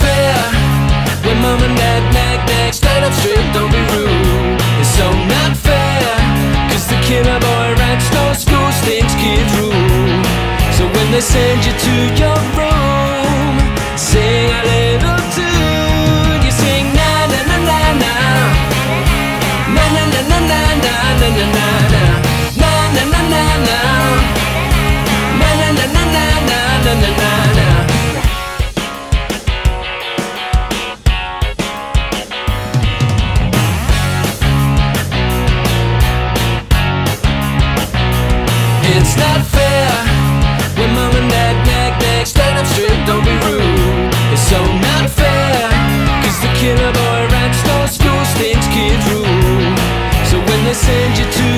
fair when mom and dad nag, stand up straight, don't be rude. It's so not fair, cause the killer boy writes no school thinks kids rule. So when they send you to your room, sing a little tune. You sing na na na na na, na na na na na na na na na, na na na na na, na na na na na na na na na. It's not fair when mom and dad nag, stand up straight, don't be rude. It's so not fair, cause the killer boy writes no school thinks kids rule. So when they send you to